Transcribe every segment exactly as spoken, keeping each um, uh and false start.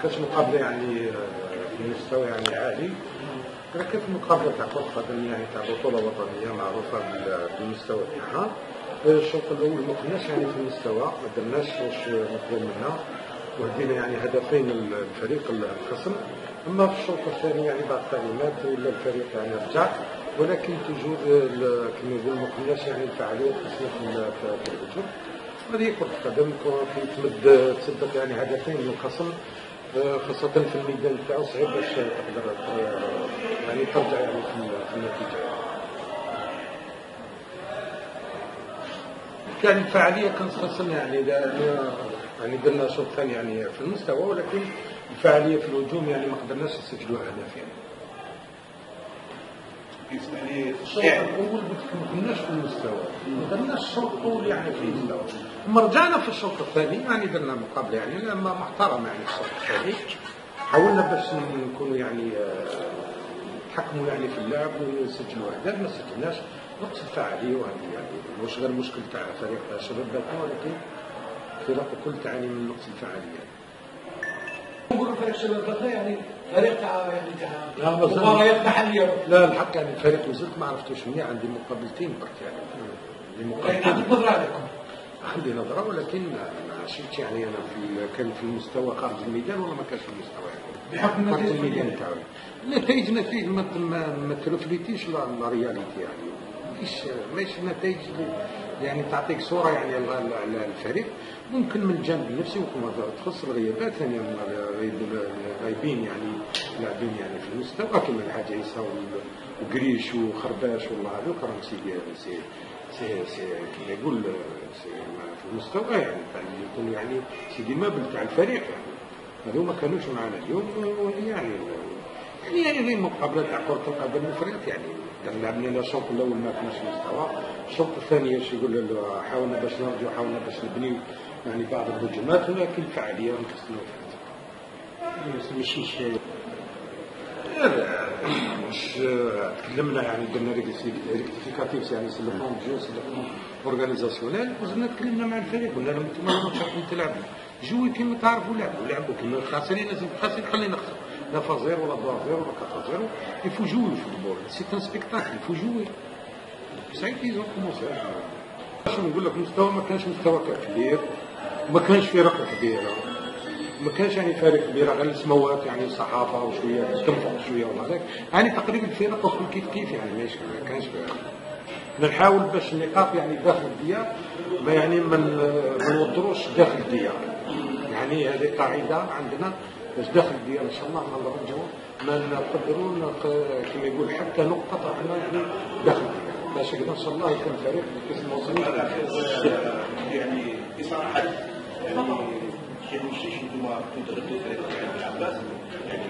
كانت مقابله يعني بمستوى يعني عالي. كانت مقابله تاع كره قدم يعني تاع بطوله وطنيه معروفه بالمستوى تاعها. الشوط الاول ما كناش يعني في المستوى، ما درناش واش مطلوب منا، وهدينا يعني هدفين الفريق الخصم. اما في الشوط الثاني يعني بعد التعليمات ولا الفريق يعني رجع، ولكن توجور كما نقول ما كناش يعني الفعاليه تسمح في الهجوم. هذه كرة قدم كي تمد تصدق يعني هدفين من الخصم، خاصة في الميدان تاعو صعيب باش تقدر يعني ترجع يعني في النتيجة. يعني الفعالية كانت خاصة يعني يعني درنا شوط ثاني يعني في المستوى، ولكن الفعالية في الهجوم يعني ما قدرناش نسجلوا أهداف يعني. الشوط الاول ما كناش في المستوى، ما درناش الشوط الاول يعني في المستوى. اما رجعنا في الشوط الثاني يعني درنا مقابله يعني لما محترمه يعني في الشوط الثاني. حاولنا باش نكونوا يعني نتحكموا يعني في اللعب ونسجلوا اهداف، ما سجلناش. نقص الفعاليه وهذه يعني مش غير مشكل تاع فريق تاع الشباب بلكون، ولكن الفرق الكل تعاني من نقص الفعاليه. نقولوا فريق الشباب بلكون يعني فريق تاع يعني تاع مباريات محليه. لا الحق يعني الفريق مازلت ما عرفتوش منيح، عندي مقابلتين برك يعني. عندك نظره عليكم؟ عندي نظره، ولكن ما شفتش يعني انا في كان في المستوى خارج الميدان ولا ما كانش في المستوى يعني. بحكم خارج الميدان تاعو النتائج نتائج ما ما ترفليتيش لا رياليتي يعني. مفيش ماشي نتائج يعني تعطيك صوره يعني على الفريق. ممكن من الجانب النفسي وكما تخص الغيابات يعني غايبين يعني لاعبين يعني في المستوى كما الحاج عيسى وقريش وخرباش والله هذوك راهم سي سي سي سي كما يقول سي في المستوى يعني يكونوا يعني سي دي مابل تاع الفريق يعني. هذو ما كانوش معنا اليوم يعني يعني يعني زي مقابله تاع كره القدم مفرط يعني. لعبنا الشوط الاول ما كناش في المستوى، الشوط الثاني اش يقول حاولنا باش نرجعوا حاولنا باش نبنيو يعني بعض الهجمات، ولكن الفعاليه نقصنا فيها. ماشي شيء مش تكلمنا يعني درنا ريكتيفيكاتيف يعني سي لو بلان جو سي لو بلان اورغانيزاسيونيل، وزدنا تكلمنا مع الفريق قلنا لهم انتم ما راكم تلعبوا جوي كيما تعرفوا لعبوا لعبوا كيما خاسرين لازم خاسرين خلينا نخسر لا فازير ولا دوا زيرو ولا كاتر زيرو. يفو جوي الفوتبول سي ان سبيكتاكل يفو جوي ساعات يزون كومونسي. باش نقول لك مستوى ما كانش مستوى كبير، ما كانش فرق كبيره، ما كانش يعني فريق كبير غير السموات يعني الصحافه وشويه تنفق شويه ولا هذاك يعني تقريبا الفرق وكل كيف كيف يعني ماشي ما كانش نحاول باش النقاط يعني داخل الديار ما يعني ما نوتروش داخل الديار يعني. هذه قاعده عندنا باش داخل الديار ان شاء الله ما نرجعوا ما نقدروا كما يقول حتى نقطه احنا يعني داخل الديار باش كذا ان شاء الله يكون فريق كاس الموسم يعني بصراحه يعني شيء مشيش انتم كنتوا ضد الفريق تاع العباس يعني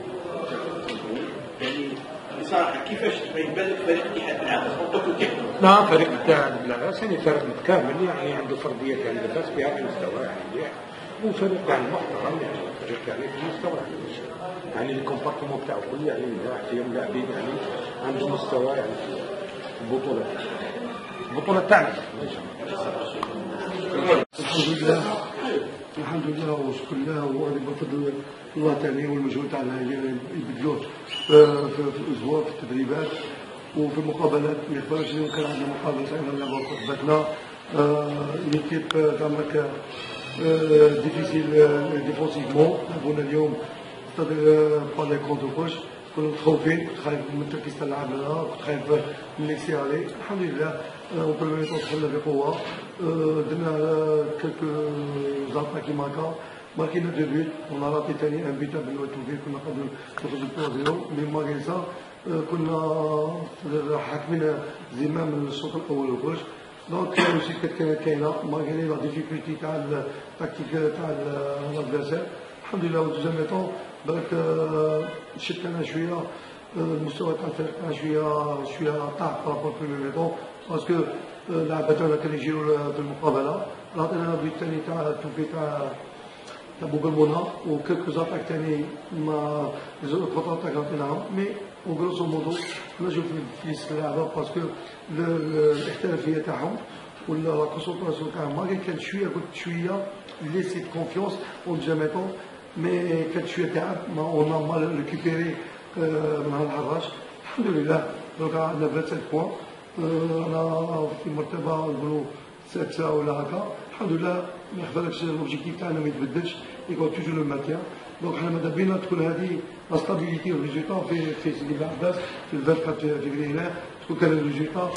يعني بصراحه كيفاش تبين بالك فريق الاتحاد بالعباس منطقه كيف؟ نعم فريق الاتحاد بالعباس يعني فريق متكامل يعني عنده فرديات يعني لاباس بها في المستوى يعني مليح، وفريق يعني محترم يعني فريق يعني في المستوى يعني يعني الكومبارتمون تاعو كل يعني ملاح فيهم لاعبين يعني عنده مستوى يعني في البطوله البطوله تاعنا الحمد لله الحمد لله وشكر الله وهذا بفضل الله ثاني والمجهود تاعنا يبذلوه في الاسبوع في التدريبات وفي المقابلات. ما يخفاش كان عندنا مقابله ايضا نلعبوا خطبتنا ليكيب زعما ديفيسيل ديفونسيفمون. لعبونا اليوم با لي كونتر بوش كنا متخوفين، كنت خايف من التركيز تاع لعبنا، كنت خايف من ليكسي عليه. الحمد لله وبالمية دخلنا بقوه، درنا كلكو زاطا كي ماركا ماركينا دو بيت ونا راتي ثاني ان بيت بن توفيق كنا قادرين نخرجوا ثلاثة صفر. مي مالغري سا كنا حاكمين زمام الشوط الاول والكل. دونك الريسيت كانت كاينه مالغري لا ديفيكولتي تاع التكتيك تاع الادفيرسير. الحمد لله دوزيام ميطون بالك شفت انا شويه المستوى تاع الفريق تاعنا شويه شويه طاح بارابور بريمي ميطون باسكو لعبتنا كانوا يجيو في المقابله. عطينا البيت الثاني تاع التوفي تاع تاع بوغلمونا وكلكو زاتاك ثاني ما الكونتر اتاك عطيناهم. مي وغروسو مودو نجيو في اللعبه باسكو الاحترافيه تاعهم ولا لا كونسونطراسيون تاعهم ما كانت شويه قلت شويه ليسي كونفيونس اون جاميتون مي كانت شويه تعب ما اون مال ريكوبيري من هذا الحراج. الحمد لله دونك عندنا ثلاثة وعشرين بوان. انا في مرتبه نقولوا سادسه ولا هكا. الحمد لله ما يخفالكش لوبجيكتيف تاعنا ما يتبدلش، يكون توجور لو ماتيان. دونك حنا ماذا بينا تكون هذه لا ستابيليتي والريزولتا في في سيدي بن عباس في أربعة وعشرين فيفري هنا تكون كان الريزولتا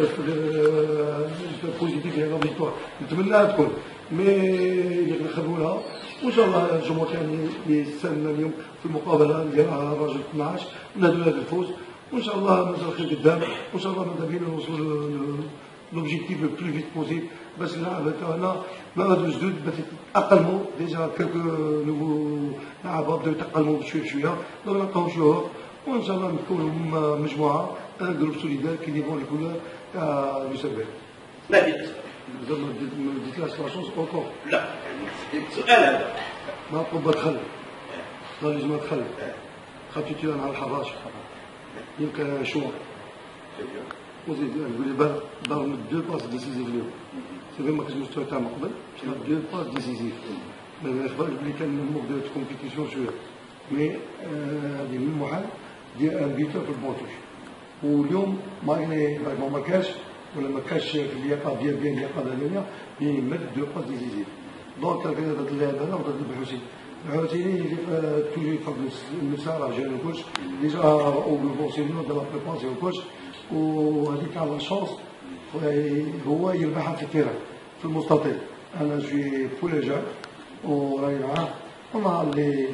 بوزيتيف يعني لا فيكتوار. نتمناها تكون مي اللي نخدموا وان شاء الله الجمهور تاعنا اللي استنى اليوم في المقابله ديالها الراجل اثناش ونادوا هذا الفوز، وان شاء الله مازال خير قدام، وان شاء الله ماذا بينا نوصلوا لوبجيكتيف لو بلو فيت بوسيبل باش اللعابه تاعنا ما غادوش جدد باش يتاقلموا ديجا كلكو نوفو لعابه بداو يتاقلموا بشويه بشويه، دونك نعطيهم شهور وان شاء الله نكونوا مجموعه ان جروب سوليدار كي ديفون لي كولور تاع يوسف. ما في اسئله. مازال ما ديتلاش لا شونس اونكور. لا يعني سؤال هذا. ما نطلب دخل. لازم ما دخل. خاطر تيران على الحراش. يمكن شو. وزيد نقول لي بان ضرب دو باس ديسيزيف اليوم. سي ما كاش مستوى تاع من قبل، جاب دو باس ديسيزيف. ما يخبرش بلي كان الموك دو كومبيتيسيون شويه. مي هذه من المحال ديال ان بيتر في البونتوش. واليوم ما يعني ما كاش ولا ما كاش في اللياقه بيان بيان اللياقه العالميه يمد دو باس ديسيزيف. دونك كان هذا اللاعب هذا وهذا الحسين. الحسيني اللي توجي يفضل المسار جا الكوش ديجا او بونسينو دو لا بريبونسي الكوش وهذيك على شونس هو يربحها في التيران في المستطيل. انا جوي فول جاك وراي معاه ونهار اللي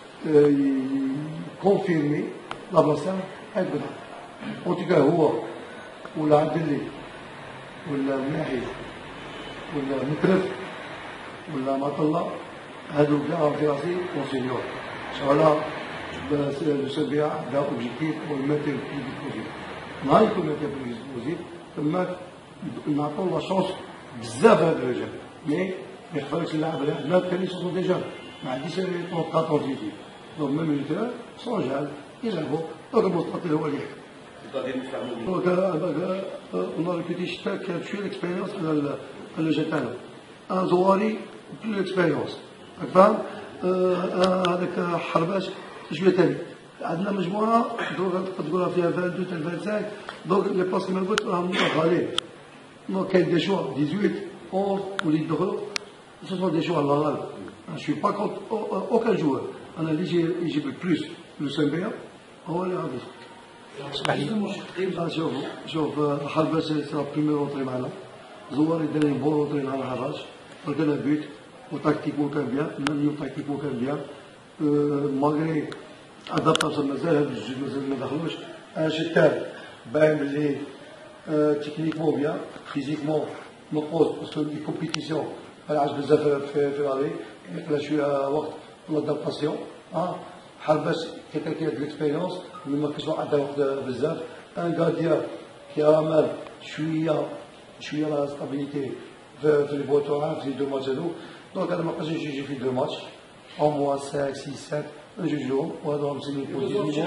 كونفيرمي لا بلاصه غيقبلها. اونتيكا هو ولا عبدلي ولا مناحي ولا مترف ولا مطلة هادو كاع في راسي كونسينيور ان شاء الله لو سبيع دا اوبجيكتيف ويمثل بلو بوزيتيف. نهار يكون ماتير بلو بوزيتيف تماك نعطو لا شونس بزاف هاد الرجال مي ما يخفالكش اللاعب اللي عندنا كان يصوتو ديجا ما عنديش أربعة وثلاثين دونك ميم ليتر سون جال يلعبوا دونك المستطيل هو اللي يحكم. دونك on a recruté Chita qui a tué l'expérience على على جاتانا. ان زواري بلو اكسبيريونس فاهم. هذاك حرباش شويه ثاني عندنا مجموعه دونك تقولها فيها اثنين وعشرين حتى خمسة وعشرين دونك لي باس كيما قلت راهم غاليين. دونك كاين دي شوا ثمانية عشر أونز ولي يدخلوا سو سون دي شوا على الغالب. جو سوي با كونت اوكان جوار انا اللي يجي يجيب البلوس لو سامبيا هو اللي غادي. اسمح لي شوف شوف حرباش سي لا بريمير اونتري معنا زواري دارين بون اونتري مع الحراج ودانا بيت وتاكتيكو كان بيان اليوم تاكتيكو كان بيان ماغري ادابتاسيون مازال هاد الجوج مازال ما دخلوش. ان شتان باين بلي تكنيكمون بيان فيزيكمون نقص باسكو لي كومبيتيسيون عاش بزاف في في الاري يقلا شويه وقت لادابتاسيون اه حرباش كيتا كي هاد ليكسبيريونس مي ما كاش عندها وقت بزاف. ان غاديا كي عمل شويه شويه لا ستابيليتي في لي بوتوان في لي دو ماتش هادو دونك هذا ما بقاش يجي في دو ماتش او موان خمسة ستة سبعة نجوجهم وهذا مسلمين بوزيتيفمون.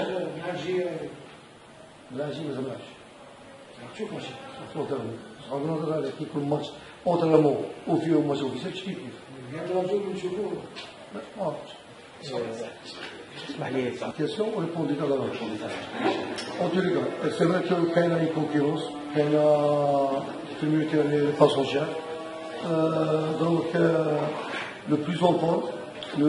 لا جي ما زعماش شوف ماشي شوف تاعنا نهضر على كي يكون ماتش اونترينمون وفيه ماتش اوفيسيال كيف كيف هذا الرجل نشوفوه ما اسمح لي question on répond déjà là. En tous les cas, c'est vrai qu'il y a une concurrence, qu'il y a une communauté de façon chère. Donc, euh, le plus on porte, le,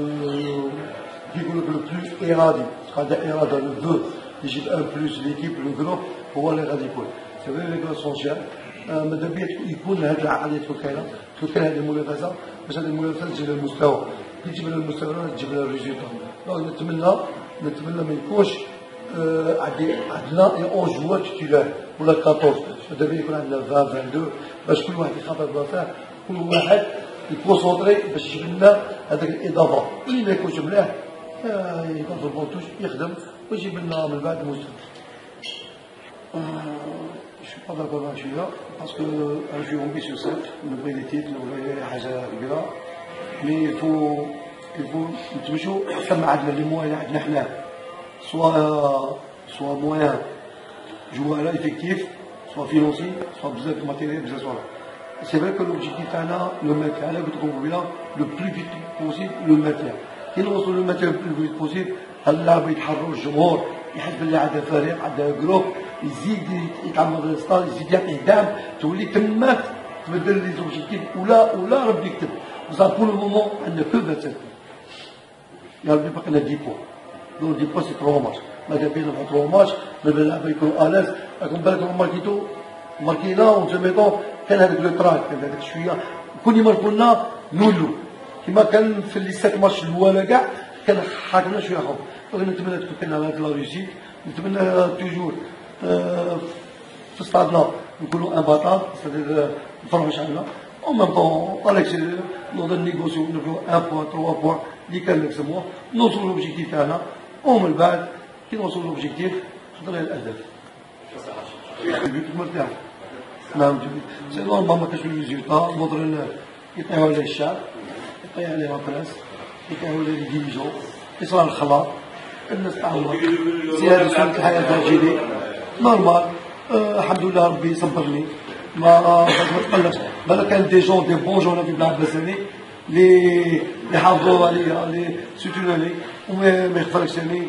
le plus éradi, quand éradi le veut, il un plus l'équipe, le groupe, pour voir les radicaux. C'est vrai les gars sont chers. ماذا بيا يكون هذه العقلية كاينة، كاين هذه المنافسة، باش هذه المنافسة تجيب لها المستوى، كي تجيب لها المستوى تجيب لها الريزولتا. دونك نتمنى نتمنى ما يكونش عندنا اون جوار تيتولار ولا أربعطاش، ماذا بيا يكون عندنا عشرين اثنين وعشرين باش كل واحد يخاطر بلاصتاه، كل واحد يكونسونطري باش يجيب لنا هذاك الإضافة، اللي ما يكونش مليح يكون في البونتوش يخدم ويجيب لنا من بعد المستوى. Je suis pas d'accord avec celui-là, parce qu'un jeu ambitieux certes, on ouvrait les titres, on ouvrait حاجة كبيرة، mais il faut il faut نتمشوا حسب ما عندنا les moyens اللي عندنا حنا، soit soit moyens joueurs effectifs, soit financiers, soit بزاف de matériel, بزاف صوالح. C'est vrai que l'objectif تاعنا le maintien، أنا قلت لكم قبيلة le plus vite possible le maintien. كي نوصلوا للماتير بلو بوسيبل اللاعب يتحروا الجمهور يحس باللي عنده فريق عنده جروب يزيد يتعمق الستار يزيد يعطي دعم تولي تماك تبدل لي زوبجيكتيف ولا ولا ربي يكتب بصح بور لو مومون عندنا كو vingt-sept يا ربي باقي لنا دix بوان دونك دix بوان سي trois ماتش ماذا بينا نحط trois ماتش ماذا اللعبه يكونوا الاز راكم بالكم ماركيتو ماركينا ونتميطو كان هذاك لو تراك كان هذاك شويه كون يماركوا لنا نولو كيما كان في لي سات ماتش الاولى كاع كان حاكمنا شويه خوف نتمنى تكون كنا هذيك لا ريوسيت نتمنى توجور في صطادنا نكونوا ان بطل سيتادير نفرحوا شعبنا او ميم طون على الاكسيريور نوضل نيغوسيو نبغيو واحد بوان ثلاثة بوان اللي كان نكسبوه نوصلوا لوبجيكتيف تاعنا ومن بعد كي نوصلوا لوبجيكتيف نحضر الاهداف. مرتاح نعم سي نورمال ما كاش ريزولتا المدرن يطيحوا عليه الشعب يطيح عليه لاكلاس يطيحوا عليه لي ديفيزيون يصرى الخلاط الناس تعاون سي هذا سنة الحياة تاعي نورمال الحمد لله ربي صبرني ما ما تقلقش بالك كان دي جون دي بون جون في بلاد بساني اللي اللي حافظوا عليا اللي سوتونوني وما ما يخفركش ثاني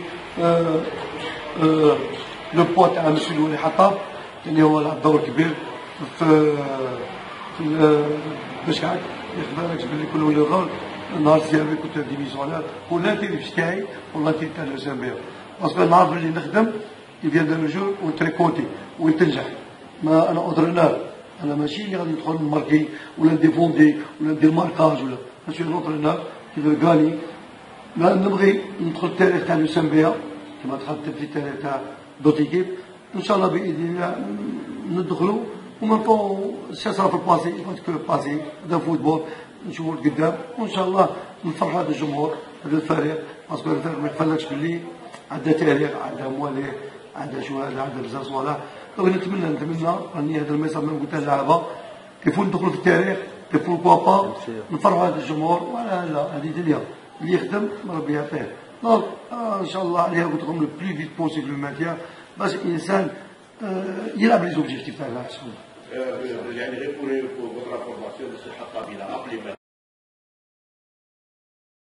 لو بوا تاع مسيو الولي حطاب اللي هو لعب دور كبير في في باش قاعد يخبرك بلي كل ولي غلط النهار سيرفي كنت ديميسيونير والانتيريف تاعي والانتيريف تاع الجامعة باسكو نعرف اللي نخدم يبيان دو جور وتريكوتي وين تنجح ما انا اونترينور انا ماشي اللي غادي ندخل نماركي ولا نديفوندي ولا ندير ماركاج ولا ماشي اونترينور كي فو غاني ما نبغي ندخل التاريخ تاع الجامعة كما دخلت في التاريخ تاع دوتيكيب ان شاء الله باذن الله ندخلوا ومن طون سي صرا في الباسي كو باسي هذا فوتبول نشوفوا لقدام وان شاء الله نفرح هذا الجمهور هذا الفريق باسكو الفريق ما يخفلكش باللي عنده تاريخ عنده مواليه عنده شهداء عنده بزاف صوالح دونك نتمنى نتمنى راني هذا الميساج اللي قلتها للعبه كيفو ندخلوا في التاريخ كيفو بابا نفرحوا هذا الجمهور ولا لا هذه دنيا اللي يخدم ربي يعطيه دونك ان شاء الله عليها قلت لكم لو بلي فيت بوسيبل الماتيا باش الانسان يلعب لي زوبجيكتيف تاعنا يعني غير بور فوتر فورماسيون الصحه القابله